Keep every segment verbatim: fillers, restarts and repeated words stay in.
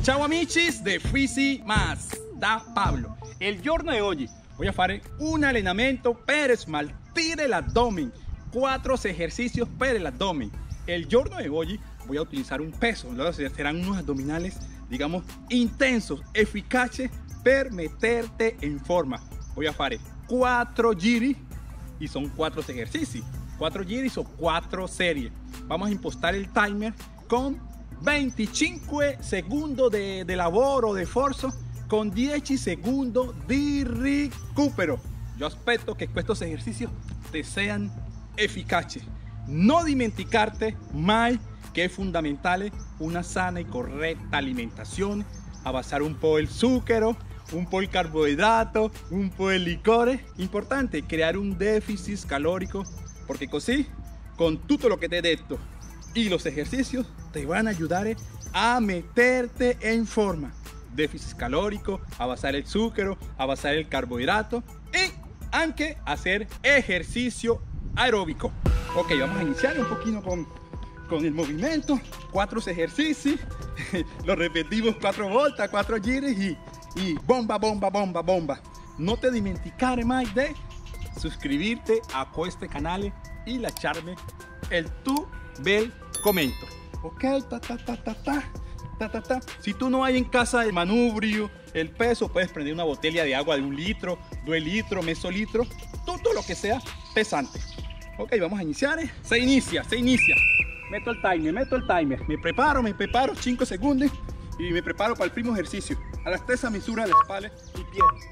Ciao amici de Fisi Mas, da Pablo. Il giorno di oggi voy a fare un allenamento per smaltire l'abdomen, cuatro ejercicios per el abdomen. El giorno de hoy voy a utilizar un peso, serán unos abdominales, digamos, intensos, eficaces per meterte en forma. Voy a fare cuatro giri y son cuatro ejercicios, cuatro giris o cuatro series. Vamos a impostar el timer con veinticinque segundos de, de lavoro, de esfuerzo, con dieci segundos di recupero. Yo aspetto que estos ejercicios te sean eficaces. No dimenticarte mai que es fundamental una sana y correcta alimentación, abbassare un po' el zucchero, un po' el carbohidrato, un po' el licore. Importante crear un déficit calórico, porque così, con todo lo que te he detto y los ejercicios, te van a ayudar a meterte en forma. Déficit calórico, abbassare el zucchero, abbassare el carbohidrato y anche hacer ejercicio aeróbico. Ok, vamos a iniciar un poquito con, con el movimiento. Cuatro ejercicios, lo repetimos cuatro vueltas, cuatro gires y, y bomba, bomba, bomba, bomba. No te dimenticare mai de suscribirte a este canal y lasciarme el tu bel commento. Ok, ta ta ta ta ta. Ta, ta, ta. Si tú no hay en casa el manubrio, el peso, puedes prender una botella de agua de un litro, dos litros, medio litro, todo lo que sea pesante. Ok, vamos a iniciar. ¿eh? Se inicia, se inicia. Meto el timer, meto el timer. Me preparo, me preparo, cinco segundos y me preparo para el primo ejercicio. A la stessa misura de espalda y pies.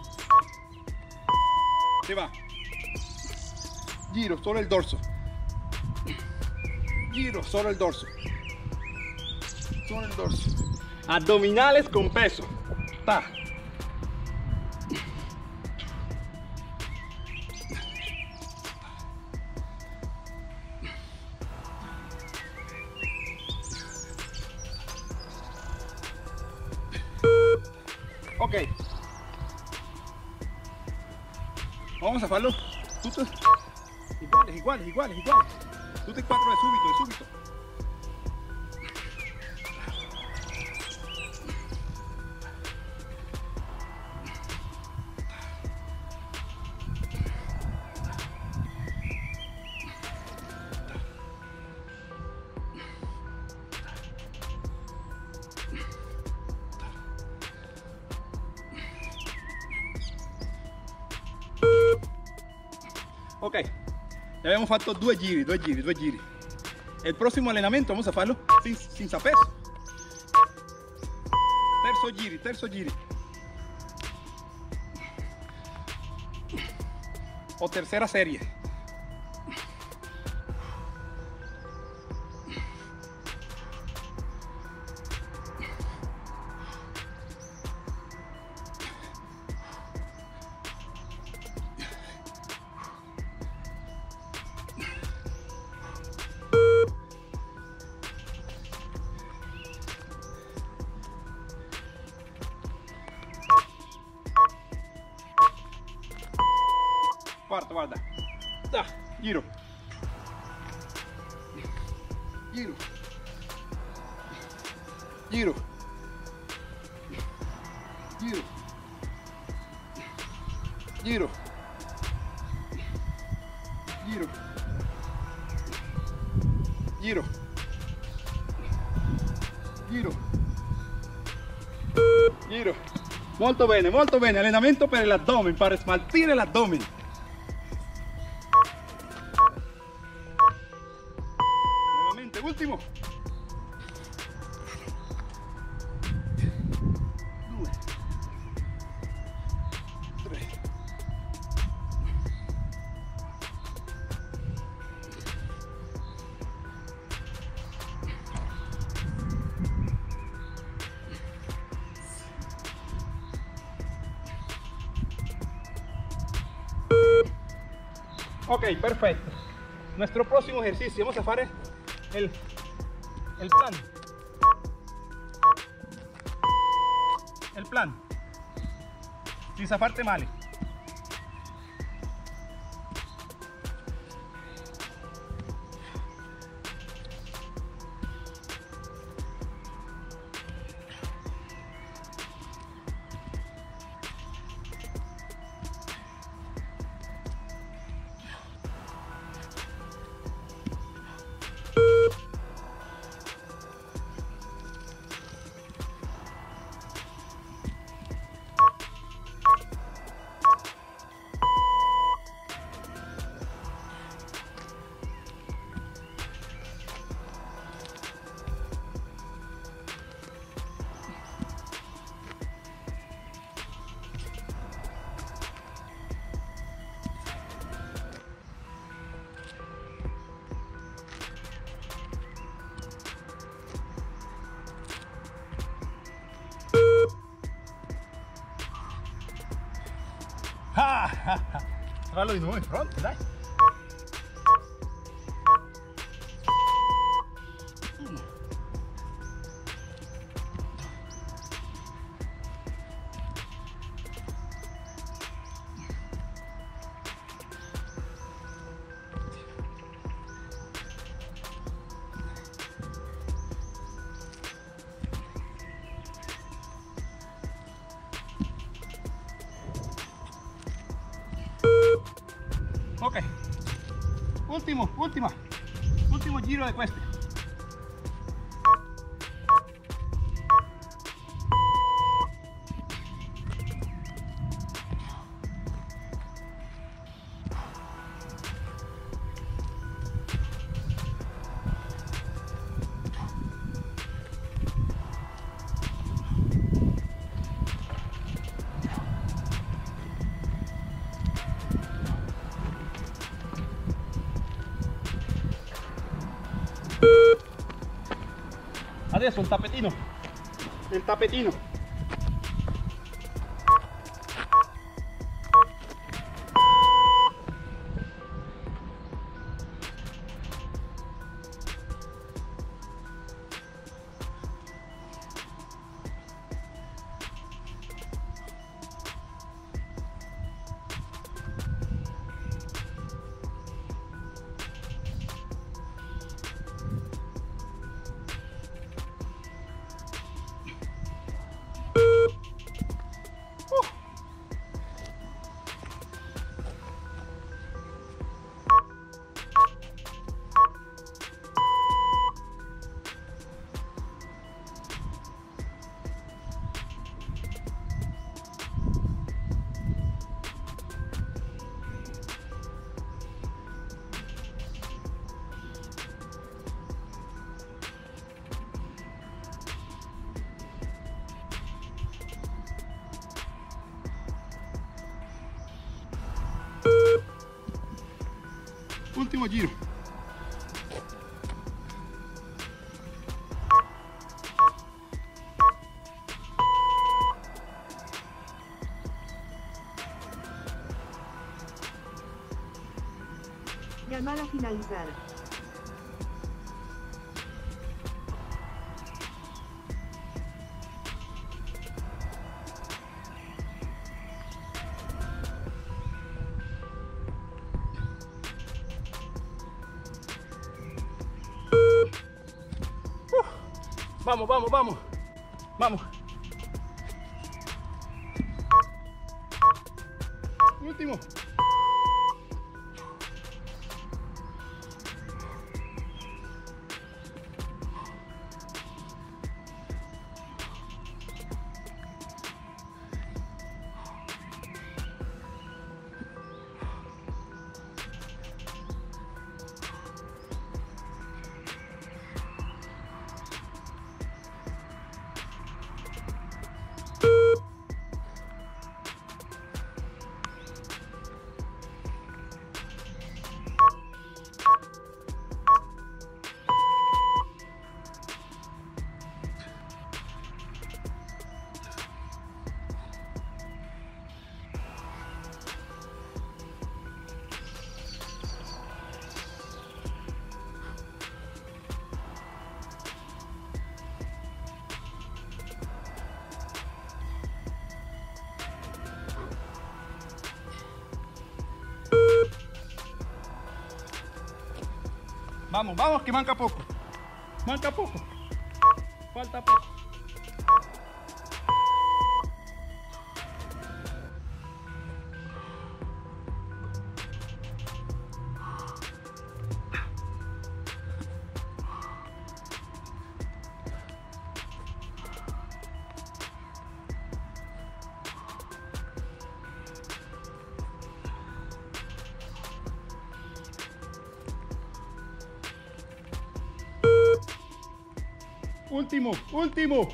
Se va. Giro, solo el dorso. Giro, solo el dorso. Solo el dorso. Abdominales con peso. Ta. Ok. Vamos a farlo tutti iguales, iguales, iguales, iguales. Tutti cuatro de súbito, de súbito. Ok, ya abbiamo fatto due giri, due giri, due giri. El próximo allenamento vamos a farlo sin, sin peso. Terzo giri, terzo giri. O tercera serie. Guarda, guarda. Da, giro. Giro. Giro. Giro. Giro. Giro. Giro. Giro. Giro. Molto bene, molto bene. Allenamento per l'addome, per smaltire l'addome. Último. Due. Tre. Ok, perfecto. Nuestro próximo ejercicio, vamos a hacer el, el plan. El plan. Sin zafarte male. Hágalo de nuevo en front, dai. Ok, último, última, último giro de cueste. Adesso il tappetino, il tappetino. Último giro. Llamada a finalizar. Vamos, vamos, vamos, vamos. Último. Vamos, vamos, que manca poco. Manca poco. Falta poco. Último, último.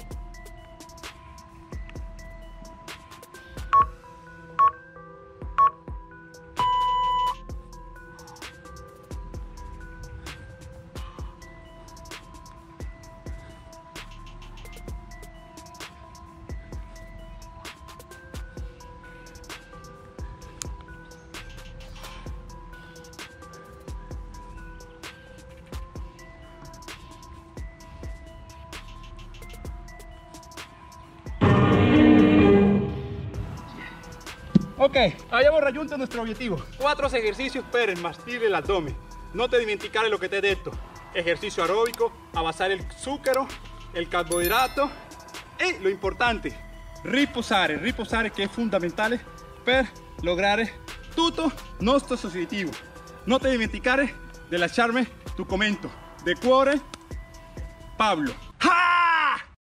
Ok, abbiamo raggiunto nuestro objetivo. Cuatro ejercicios per smaltire l'addome. No te dimenticare lo que te he detto. Ejercicio aeróbico, abbassare il zucchero, il carboidrato e lo importante, riposare, riposare che è fondamentale per lograre tutto nostro obiettivo. No te dimenticare de lasciarme tu commento. De cuore, Pablo.